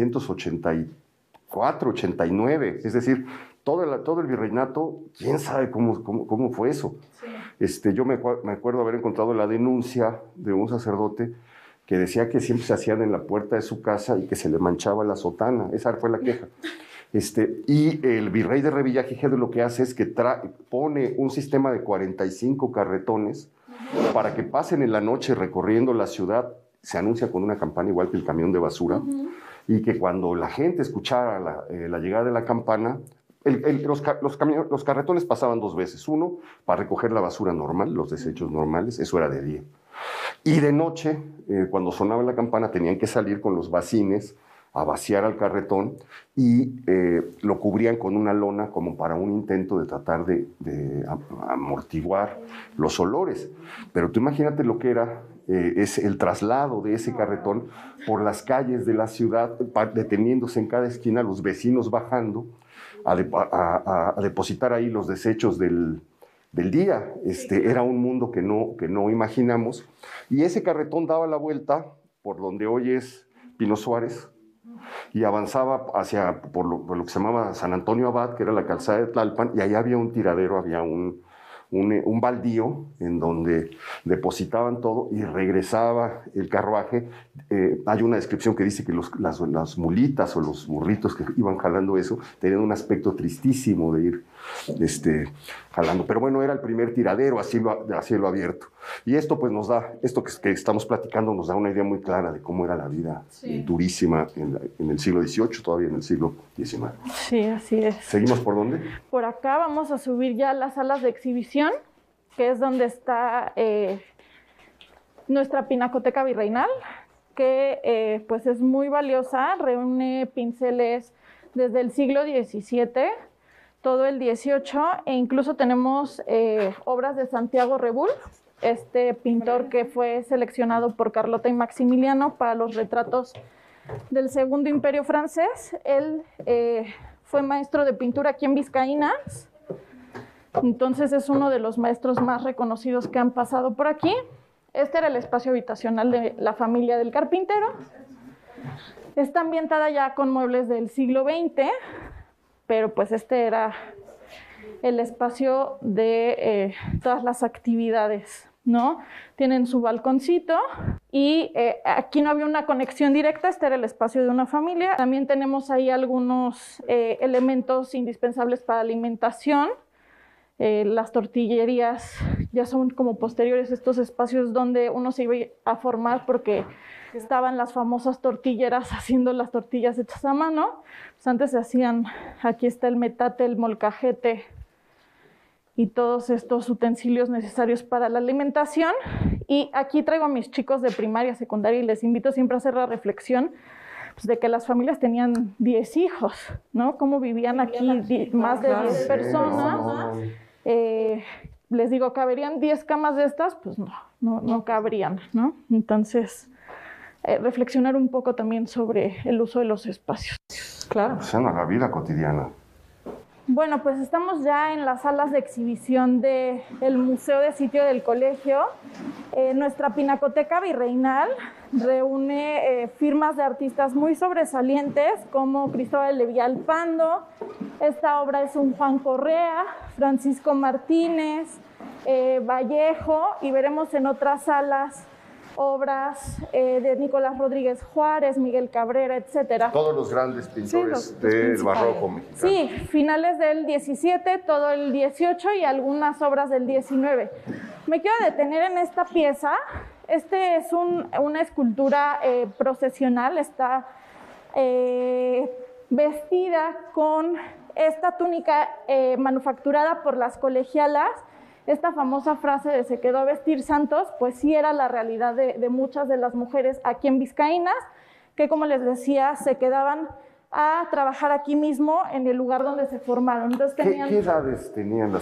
1784, 89, es decir, todo el virreinato, quién sabe cómo fue eso. Sí. Yo me acuerdo haber encontrado la denuncia de un sacerdote que decía que siempre se hacían en la puerta de su casa y que se le manchaba la sotana. Esa fue la queja. Y el virrey de Revillagigedo lo que hace es que pone un sistema de 45 carretones para que pasen en la noche recorriendo la ciudad. Se anuncia con una campana igual que el camión de basura, y que cuando la gente escuchara la llegada de la campana, los carretones pasaban 2 veces. Uno, para recoger la basura normal, los desechos normales, eso era de día. Y de noche, cuando sonaba la campana, tenían que salir con los bacines a vaciar al carretón, y lo cubrían con una lona como para un intento de tratar de amortiguar los olores. Pero tú imagínate lo que era es el traslado de ese carretón por las calles de la ciudad, deteniéndose en cada esquina, los vecinos bajando a depositar ahí los desechos del día. Era un mundo que no imaginamos, y ese carretón daba la vuelta por donde hoy es Pino Suárez y avanzaba por lo que se llamaba San Antonio Abad, que era la calzada de Tlalpan, y ahí había un tiradero, había un baldío en donde depositaban todo y regresaba el carruaje. Hay una descripción que dice que las mulitas o los burritos que iban jalando eso tenían un aspecto tristísimo de ir jalando. Pero bueno, era el primer tiradero a cielo abierto. Y esto pues nos da, esto que estamos platicando nos da una idea muy clara de cómo era la vida durísima en el siglo XVIII, todavía en el siglo XIX. Sí, así es. ¿Seguimos por dónde? Por acá vamos a subir ya las salas de exhibición, que es donde está nuestra Pinacoteca Virreinal, que pues es muy valiosa, reúne pinceles desde el siglo XVII, todo el XVIII, e incluso tenemos obras de Santiago Rebull, este pintor que fue seleccionado por Carlota y Maximiliano para los retratos del Segundo Imperio Francés. Él fue maestro de pintura aquí en Vizcaínas, entonces es uno de los maestros más reconocidos que han pasado por aquí. Este era el espacio habitacional de la familia del carpintero. Está ambientada ya con muebles del siglo XX, pero pues este era el espacio de todas las actividades, ¿no? Tienen su balconcito y aquí no había una conexión directa, este era el espacio de una familia. También tenemos ahí algunos elementos indispensables para alimentación. Las tortillerías ya son como posteriores estos espacios donde uno se iba a formar porque estaban las famosas tortilleras haciendo las tortillas hechas a mano. Pues antes se hacían, aquí está el metate, el molcajete y todos estos utensilios necesarios para la alimentación. Y aquí traigo a mis chicos de primaria, secundaria y les invito siempre a hacer la reflexión pues, de que las familias tenían 10 hijos, ¿no? Cómo vivían aquí más de 10 personas. Les digo, ¿caberían 10 camas de estas? Pues no cabrían, ¿no? Entonces, reflexionar un poco también sobre el uso de los espacios. Claro. O sea, no, la vida cotidiana. Bueno, pues estamos ya en las salas de exhibición del Museo de Sitio del Colegio. Nuestra Pinacoteca Virreinal reúne firmas de artistas muy sobresalientes como Cristóbal de Villalpando. Esta obra es un Juan Correa, Francisco Martínez, Vallejo, y veremos en otras salas obras de Nicolás Rodríguez Juárez, Miguel Cabrera, etcétera. Todos los grandes pintores del barroco mexicano. Sí, finales del 17, todo el 18 y algunas obras del 19. Me quiero detener en esta pieza. Este es una escultura procesional, está vestida con esta túnica manufacturada por las colegialas. Esta famosa frase de "se quedó a vestir santos", pues sí era la realidad de muchas de las mujeres aquí en Vizcaínas, que como les decía, se quedaban a trabajar aquí mismo en el lugar donde se formaron. Entonces, tenían... ¿Qué edades tenían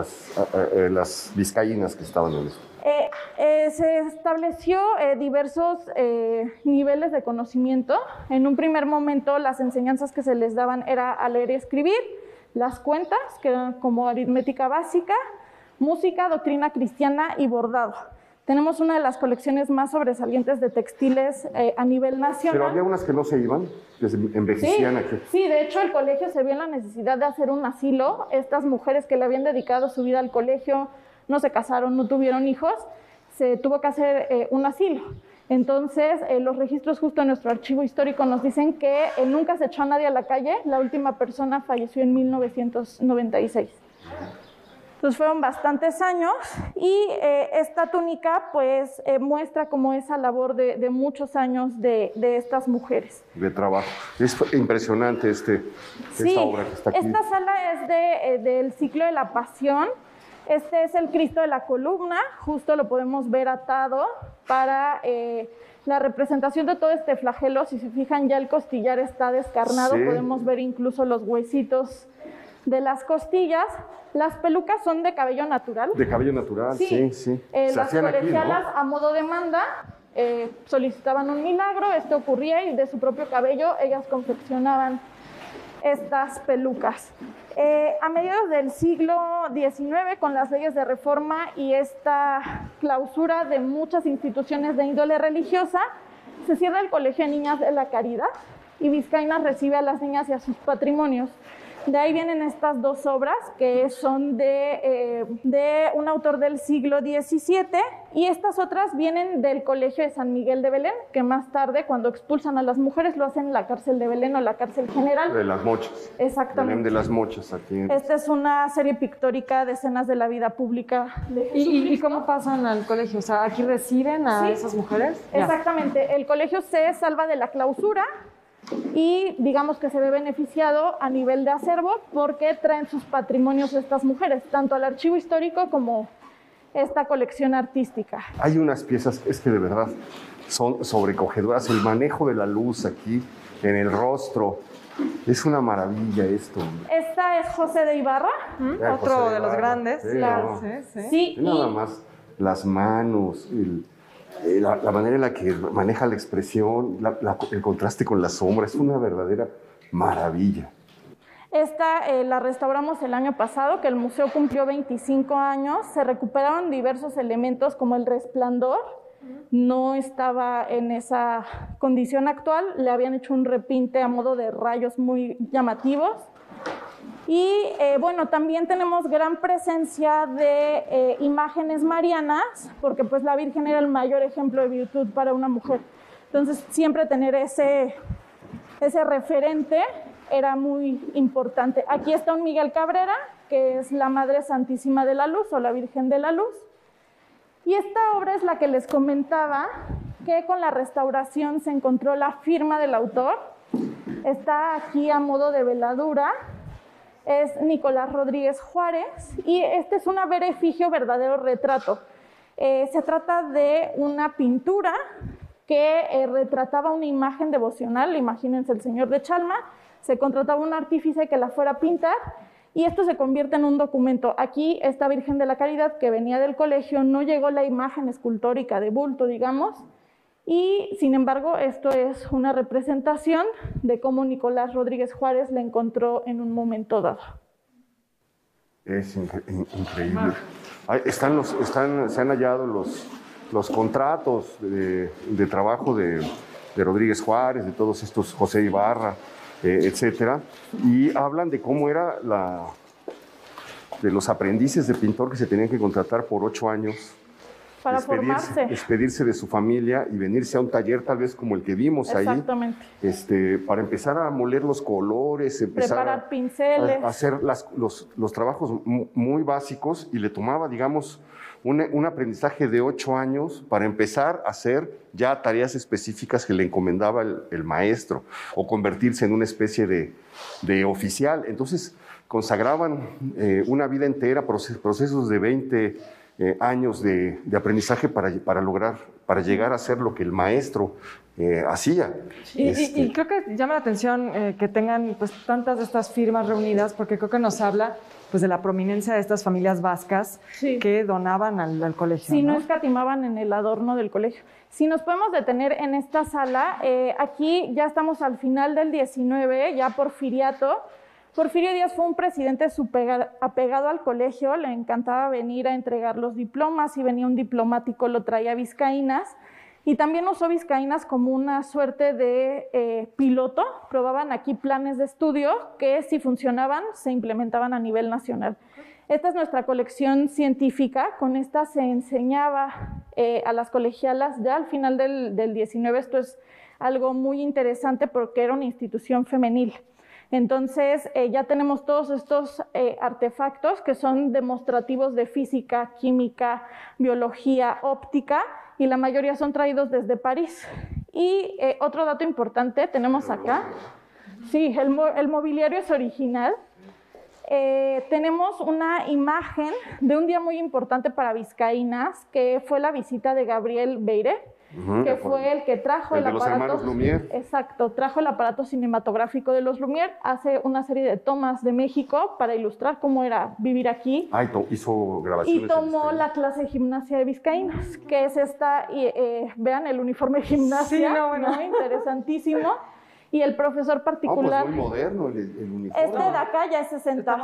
las vizcaínas que estaban en esto? Se estableció diversos niveles de conocimiento. En un primer momento, las enseñanzas que se les daban era a leer y escribir, las cuentas, que eran como aritmética básica, música, doctrina cristiana y bordado. Tenemos una de las colecciones más sobresalientes de textiles a nivel nacional. Pero había unas que no se iban, que se envejecían aquí. Sí, de hecho el colegio se vio en la necesidad de hacer un asilo. Estas mujeres que le habían dedicado su vida al colegio, no se casaron, no tuvieron hijos, se tuvo que hacer un asilo. Entonces, los registros justo en nuestro archivo histórico nos dicen que nunca se echó a nadie a la calle. La última persona falleció en 1996. Entonces fueron bastantes años y esta túnica pues muestra como esa labor de muchos años de estas mujeres. De trabajo. Es impresionante esta obra que está aquí. Esta sala es del ciclo de la Pasión. Este es el Cristo de la Columna, justo lo podemos ver atado para la representación de todo este flagelo. Si se fijan, ya el costillar está descarnado, sí. Podemos ver incluso los huesitos de las costillas. Las pelucas son de cabello natural. De cabello natural, sí. Las colegialas aquí, ¿no? A modo de demanda solicitaban un milagro, esto ocurría y de su propio cabello ellas confeccionaban estas pelucas. A mediados del siglo XIX, con las leyes de reforma y esta clausura de muchas instituciones de índole religiosa, se cierra el Colegio de Niñas de la Caridad y Vizcaínas recibe a las niñas y a sus patrimonios. De ahí vienen estas dos obras que son de un autor del siglo XVII y estas otras vienen del Colegio de San Miguel de Belén, que más tarde, cuando expulsan a las mujeres, lo hacen en la cárcel de Belén o la cárcel general. De las Mochas. Exactamente. Belén de las Mochas aquí. Esta es una serie pictórica de escenas de la vida pública de Jesucristo. ¿Y cómo pasan al colegio? O sea, ¿aquí reciben a esas mujeres? Exactamente. El colegio se salva de la clausura y digamos que se ve beneficiado a nivel de acervo porque traen sus patrimonios estas mujeres, tanto al archivo histórico como esta colección artística. Hay unas piezas, es que de verdad son sobrecogedoras. El manejo de la luz aquí en el rostro, es una maravilla esto. Esta es José de Ibarra, otro de los grandes. Sí, claro. Sí. Nada más las manos, la manera en la que maneja la expresión, el contraste con la sombra, es una verdadera maravilla. Esta la restauramos el año pasado, que el museo cumplió 25 años. Se recuperaron diversos elementos como el resplandor. No estaba en esa condición actual. Le habían hecho un repinte a modo de rayos muy llamativos. Y bueno, también tenemos gran presencia de imágenes marianas, porque pues la Virgen era el mayor ejemplo de virtud para una mujer. Entonces siempre tener ese referente era muy importante. Aquí está un Miguel Cabrera, que es la Madre Santísima de la Luz o la Virgen de la Luz. Y esta obra es la que les comentaba, que con la restauración se encontró la firma del autor. Está aquí a modo de veladura. Es Nicolás Rodríguez Juárez y este es un haber efigio verdadero retrato. Se trata de una pintura que retrataba una imagen devocional, imagínense el Señor de Chalma, se contrataba un artífice que la fuera a pintar y esto se convierte en un documento. Aquí esta Virgen de la Caridad que venía del colegio, no llegó la imagen escultórica de bulto, digamos, y sin embargo esto es una representación de cómo Nicolás Rodríguez Juárez la encontró en un momento dado. Es increíble. Se han hallado los contratos de trabajo de Rodríguez Juárez, de todos estos José Ibarra, etcétera, y hablan de cómo era de los aprendices de pintor que se tenían que contratar por 8 años para formarse, despedirse de su familia y venirse a un taller tal vez como el que vimos ahí, para empezar a moler los colores, empezar preparar pinceles, a hacer los trabajos muy básicos, y le tomaba, digamos, un aprendizaje de 8 años para empezar a hacer ya tareas específicas que le encomendaba el maestro, o convertirse en una especie de oficial. Entonces consagraban una vida entera, procesos de 20 años de aprendizaje para llegar a hacer lo que el maestro hacía. Y creo que llama la atención que tengan pues tantas de estas firmas reunidas, porque creo que nos habla pues de la prominencia de estas familias vascas que donaban al colegio. Sí, no escatimaban en el adorno del colegio. Si nos podemos detener en esta sala, aquí ya estamos al final del 19, ya Porfiriato. Porfirio Díaz fue un presidente súper apegado al colegio, le encantaba venir a entregar los diplomas, si venía un diplomático lo traía a Vizcaínas, y también usó Vizcaínas como una suerte de piloto. Probaban aquí planes de estudio que, si funcionaban, se implementaban a nivel nacional. Esta es nuestra colección científica. Con esta se enseñaba a las colegialas ya al final del 19. Esto es algo muy interesante porque era una institución femenil. Entonces ya tenemos todos estos artefactos que son demostrativos de física, química, biología, óptica, y la mayoría son traídos desde París. Y otro dato importante tenemos acá, sí, el mobiliario es original. Tenemos una imagen de un día muy importante para Vizcaínas, que fue la visita de Gabriel Beire, que fue el que trajo el aparato. De los hermanos Lumière. Exacto, trajo el aparato cinematográfico de los Lumière, hace una serie de tomas de México para ilustrar cómo era vivir aquí. Hizo grabaciones. Y tomó la clase de gimnasia de Vizcaínas, que es esta, vean el uniforme de gimnasia, ¿no? Interesantísimo. Y el profesor particular. Pues muy moderno el uniforme. Este de acá ya es 60.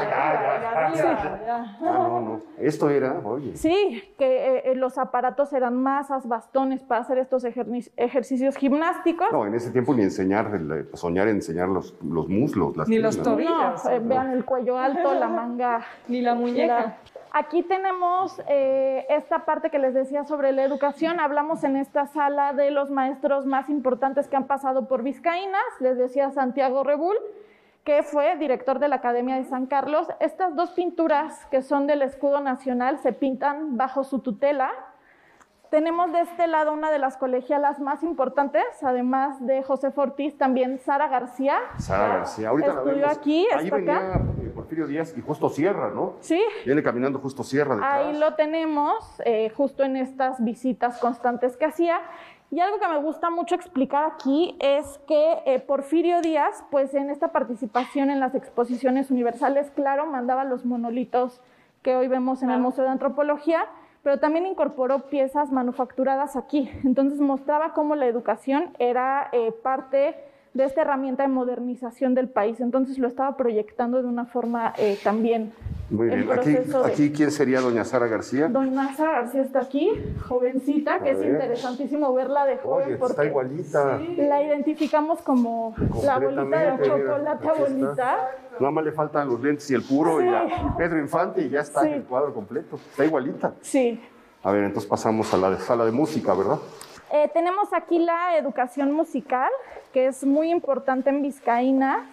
No. Esto era, oye. Sí, que los aparatos eran masas, bastones para hacer estos ejercicios gimnásticos. No, en ese tiempo ni soñar en enseñar los muslos, las piernas, los tobillos. No, vean el cuello alto, la manga. Ni la muñeca. Aquí tenemos esta parte que les decía sobre la educación. Hablamos en esta sala de los maestros más importantes que han pasado por Vizcaínas. Les decía Santiago Rebull, que fue director de la Academia de San Carlos. Estas dos pinturas que son del escudo nacional se pintan bajo su tutela. Tenemos de este lado una de las colegialas más importantes, además de José Ortiz, también Sara García. Sara García, ahorita estudió la vemos. Aquí, ahí está venía acá. Porfirio Díaz y justo Sierra, ¿no? Sí. Viene caminando justo Sierra detrás. Ahí lo tenemos, justo en estas visitas constantes que hacía. Y algo que me gusta mucho explicar aquí es que Porfirio Díaz, pues en esta participación en las exposiciones universales, claro, mandaba los monolitos que hoy vemos en el Museo de Antropología, pero también incorporó piezas manufacturadas aquí. Entonces mostraba cómo la educación era parte de esta herramienta de modernización del país. Entonces lo estaba proyectando de una forma también. Muy bien. Aquí, ¿quién sería doña Sara García? Doña Sara García está aquí, jovencita, que es interesantísimo verla de joven. Oye, porque está igualita. La identificamos como la abuelita de chocolate, abuelita. Nada más le faltan los lentes y el puro y a Pedro Infante y ya está el cuadro completo. Está igualita. Sí. A ver, entonces pasamos a la sala de música, ¿verdad? Tenemos aquí la educación musical, que es muy importante en Vizcaína.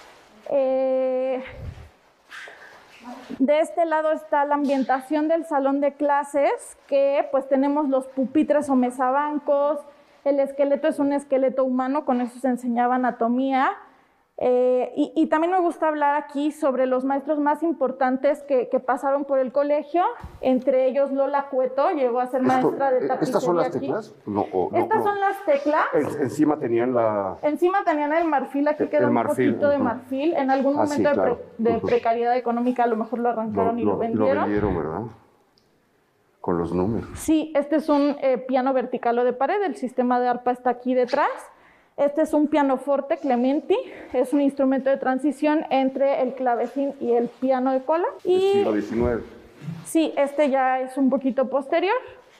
De este lado está la ambientación del salón de clases, que pues tenemos los pupitres o mesabancos, el esqueleto es un esqueleto humano, con eso se enseñaba anatomía. Y también me gusta hablar aquí sobre los maestros más importantes que pasaron por el colegio, entre ellos Lola Cueto, llegó a ser maestra de tapicería. ¿Estas son las aquí. teclas? Estas son las teclas. Encima tenían Encima tenían el marfil, aquí queda un poquito de marfil. En algún momento de precariedad económica a lo mejor lo arrancaron y lo vendieron. Lo vendieron, ¿verdad? Con los números. Sí, este es un piano vertical o de pared, el sistema de arpa está aquí detrás. Este es un pianoforte Clementi, es un instrumento de transición entre el clavecín y el piano de cola. Y del siglo XIX. Sí, este ya es un poquito posterior.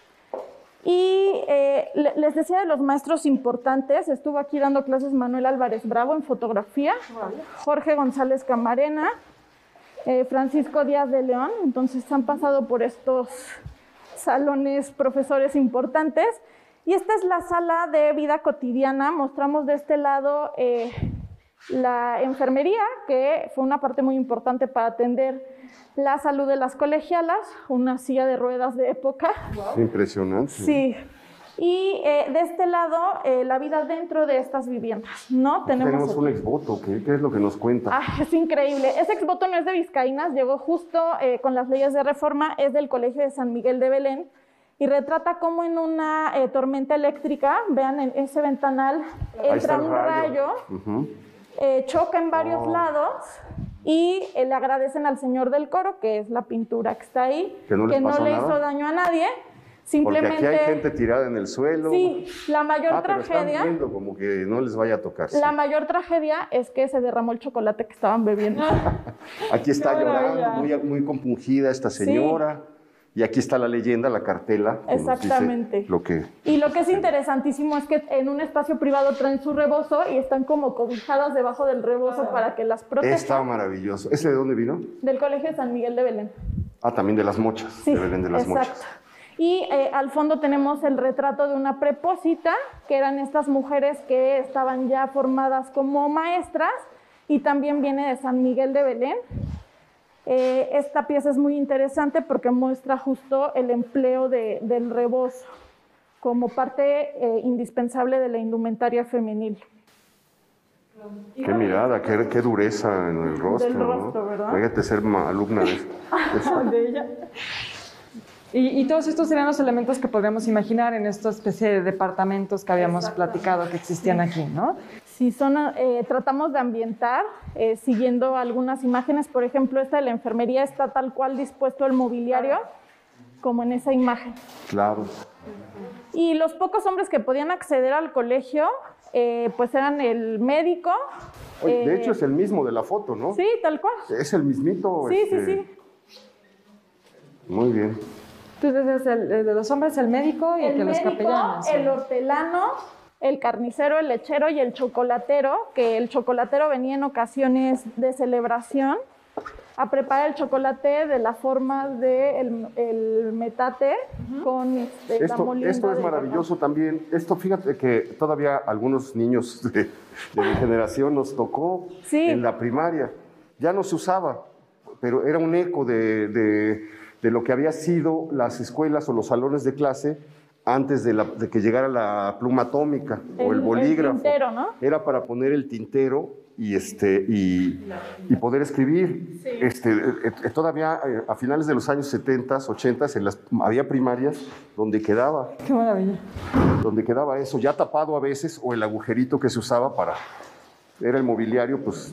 Y les decía de los maestros importantes, estuvo aquí dando clases Manuel Álvarez Bravo en fotografía, Jorge González Camarena, Francisco Díaz de León, entonces han pasado por estos salones profesores importantes. Y esta es la sala de vida cotidiana. Mostramos de este lado la enfermería, que fue una parte muy importante para atender la salud de las colegialas, una silla de ruedas de época. Wow. Impresionante. Sí. Y de este lado, la vida dentro de estas viviendas, ¿no? Tenemos un exvoto, ¿qué es lo que nos cuenta? Es increíble. Ese exvoto no es de Vizcaínas, llegó justo con las leyes de reforma, es del Colegio de San Miguel de Belén, y retrata cómo en una tormenta eléctrica, vean en ese ventanal, entra un rayo, choca en varios lados y le agradecen al señor del coro, que es la pintura que está ahí, que no le hizo daño a nadie. Simplemente, porque aquí hay gente tirada en el suelo. Sí, la mayor tragedia... Pero están viendo como que no les vaya a tocar. La mayor tragedia es que se derramó el chocolate que estaban bebiendo. Aquí está llorando, muy compungida esta señora. Sí. Y aquí está la leyenda, la cartela. Exactamente. Y lo que es interesantísimo es que en un espacio privado traen su rebozo y están como cobijadas debajo del rebozo para que las protejan. Está maravilloso. ¿Ese de dónde vino? Del Colegio de San Miguel de Belén. También de las Mochas, sí, de Belén de las Mochas. Y al fondo tenemos el retrato de una prepósita, que eran estas mujeres que estaban ya formadas como maestras, y también viene de San Miguel de Belén. Esta pieza es muy interesante porque muestra justo el empleo del rebozo como parte indispensable de la indumentaria femenil. Qué mirada, qué dureza en el rostro. Del rostro, ¿no? ¿Verdad? Fíjate ser alumna de eso. De ella. Y todos estos serían los elementos que podríamos imaginar en esta especie de departamentos que habíamos platicado que existían aquí, ¿no? Sí, tratamos de ambientar siguiendo algunas imágenes. Por ejemplo, esta de la enfermería está tal cual dispuesto el mobiliario, como en esa imagen. Claro. Y los pocos hombres que podían acceder al colegio, pues eran el médico. Oye, de hecho es el mismo de la foto, ¿no? Sí, tal cual. Es el mismito. Sí, sí. Muy bien. Entonces es el de los hombres, el médico y el los capellanes. El hortelano, el carnicero, el lechero y el chocolatero, que el chocolatero venía en ocasiones de celebración a preparar el chocolate de la forma del metate con la molienda. Esto es maravilloso también. Esto, fíjate que todavía algunos niños de mi generación nos tocó en la primaria. Ya no se usaba, pero era un eco de lo que había sido las escuelas o los salones de clase antes de que llegara la pluma atómica o el bolígrafo. El tintero, ¿no? Era para poner el tintero y poder escribir. Sí. Todavía a finales de los años 70, 80, había primarias donde quedaba. ¡Qué maravilla! Donde quedaba eso, ya tapado a veces, o el agujerito que se usaba era el mobiliario, pues,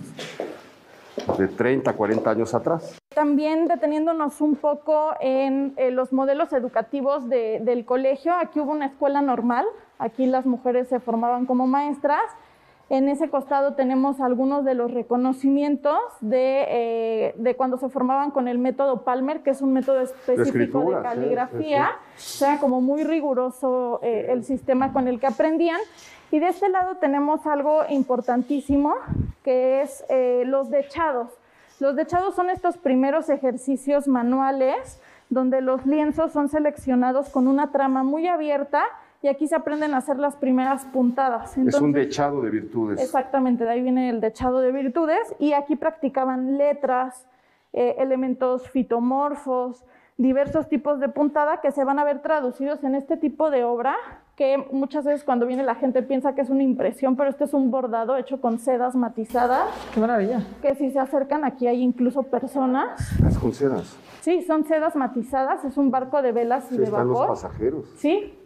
de 30, 40 años atrás. También deteniéndonos un poco en los modelos educativos del colegio, aquí hubo una escuela normal, aquí las mujeres se formaban como maestras. En ese costado tenemos algunos de los reconocimientos de cuando se formaban con el método Palmer, que es un método específico de caligrafía, o sea, como muy riguroso el sistema con el que aprendían. Y de este lado tenemos algo importantísimo, que es los dechados. Los dechados son estos primeros ejercicios manuales donde los lienzos son seleccionados con una trama muy abierta y aquí se aprenden a hacer las primeras puntadas. Entonces, es un dechado de virtudes. Exactamente, de ahí viene el dechado de virtudes y aquí practicaban letras, elementos fitomorfos, diversos tipos de puntada que se van a ver traducidos en este tipo de obra, que muchas veces cuando viene la gente piensa que es una impresión, pero este es un bordado hecho con sedas matizadas. ¡Qué maravilla! Que si se acercan, aquí hay incluso personas. ¿Es con sedas? Sí, son sedas matizadas, es un barco de velas y de vapor. Están los pasajeros. Sí.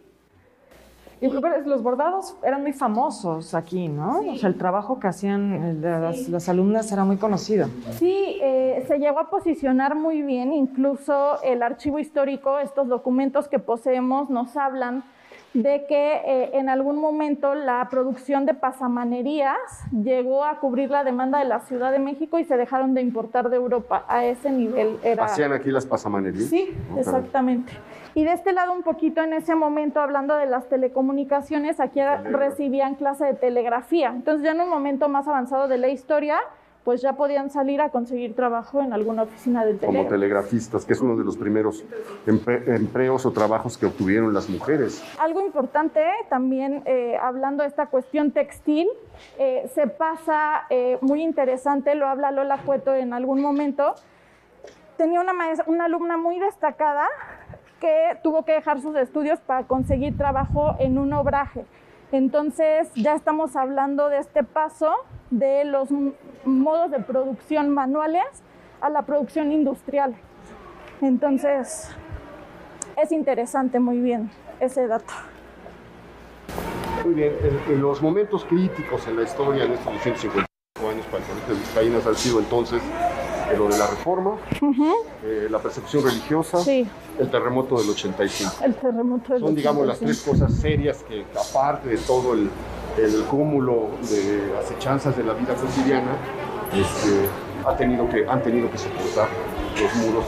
Y los bordados eran muy famosos aquí, ¿no? Sí. O sea, el trabajo que hacían las alumnas era muy conocido. Sí, se llegó a posicionar muy bien, incluso el archivo histórico, estos documentos que poseemos nos hablan de que en algún momento la producción de pasamanerías llegó a cubrir la demanda de la Ciudad de México y se dejaron de importar de Europa. A ese nivel era... ¿Hacían aquí las pasamanerías? Sí, exactamente. Y de este lado un poquito en ese momento, hablando de las telecomunicaciones, aquí recibían clase de telegrafía. Entonces ya en un momento más avanzado de la historia, pues ya podían salir a conseguir trabajo en alguna oficina del telégrafo. Como telegrafistas, que es uno de los primeros empleos o trabajos que obtuvieron las mujeres. Algo importante también, hablando de esta cuestión textil, se pasa, muy interesante, lo habla Lola Cueto en algún momento, tenía una alumna muy destacada que tuvo que dejar sus estudios para conseguir trabajo en un obraje. Entonces ya estamos hablando de este paso de los modos de producción manuales a la producción industrial. Entonces es interesante muy bien ese dato. Muy bien, en los momentos críticos en la historia, en estos 255 años para el Colegio de Vizcaínas, han sido entonces lo de la Reforma, la persecución religiosa, el terremoto del 85. El terremoto del 85. Son, digamos, las tres cosas serias que, aparte de todo el cúmulo de acechanzas de la vida cotidiana, han tenido que soportar los muros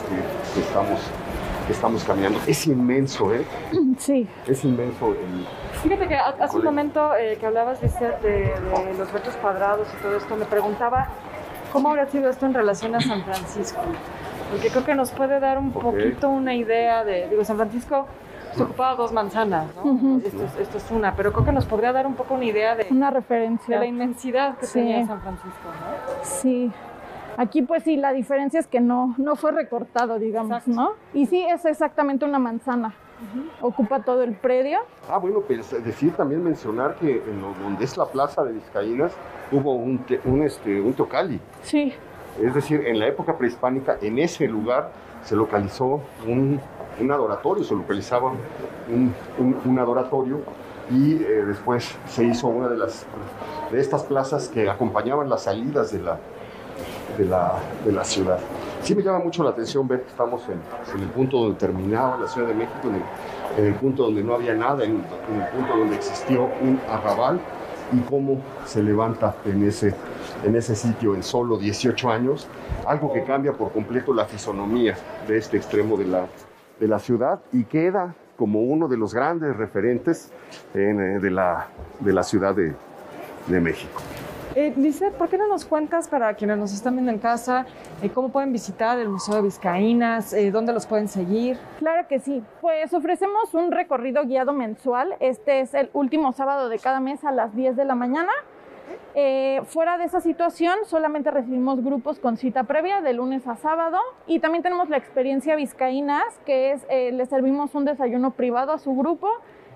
que estamos caminando. Es inmenso, ¿eh? Sí. Es inmenso. Fíjate que hace un momento que hablabas, Lizeth, de los metros cuadrados y todo esto, me preguntaba ¿cómo habría sido esto en relación a San Francisco? Porque creo que nos puede dar un poquito una idea de... Digo, San Francisco se ocupaba 2 manzanas, ¿no? Esto es una, pero creo que nos podría dar un poco una idea de... Una referencia. De la inmensidad que tenía San Francisco, ¿no? Sí. Aquí, pues sí, la diferencia es que no fue recortado, digamos, ¿no? Y sí, es exactamente una manzana. Ocupa todo el predio. Bueno, pues también mencionar que en donde es la plaza de Vizcaínas hubo un teocalli. Sí. Es decir, en la época prehispánica, en ese lugar se localizó un adoratorio, se localizaba un adoratorio y después se hizo una de estas plazas que acompañaban las salidas de la ciudad. Sí me llama mucho la atención ver que estamos en el punto donde terminaba la Ciudad de México, en el punto donde no había nada, en el punto donde existió un arrabal, y cómo se levanta en ese sitio en solo 18 años, algo que cambia por completo la fisonomía de este extremo de la ciudad y queda como uno de los grandes referentes de la Ciudad de México. Lizeth, ¿por qué no nos cuentas, para quienes nos están viendo en casa, cómo pueden visitar el Museo de Vizcaínas, dónde los pueden seguir? Claro que sí, pues ofrecemos un recorrido guiado mensual. Este es el último sábado de cada mes a las 10 de la mañana. Fuera de esa situación, solamente recibimos grupos con cita previa de lunes a sábado, y también tenemos la experiencia Vizcaínas, que es, le servimos un desayuno privado a su grupo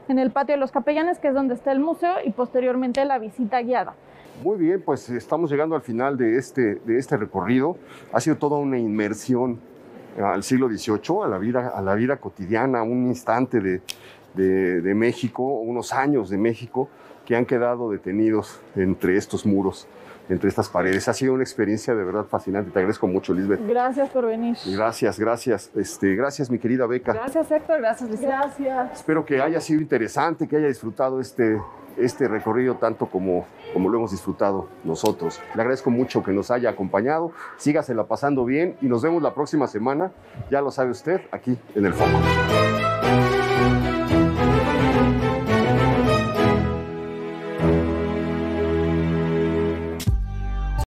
en el patio de los Capellanes, que es donde está el museo, y posteriormente la visita guiada. Muy bien, pues estamos llegando al final de este recorrido. Ha sido toda una inmersión al siglo XVIII, a la vida cotidiana, un instante de México, unos años de México que han quedado detenidos entre estos muros, entre estas paredes. Ha sido una experiencia de verdad fascinante. Te agradezco mucho, Lisbeth. Gracias por venir. Gracias. Gracias, mi querida Beca. Gracias, Héctor. Gracias, Lisbeth. Gracias. Espero que haya sido interesante, que haya disfrutado este recorrido tanto como lo hemos disfrutado nosotros. Le agradezco mucho que nos haya acompañado. Sígasela pasando bien y nos vemos la próxima semana. Ya lo sabe usted, aquí en El Foco.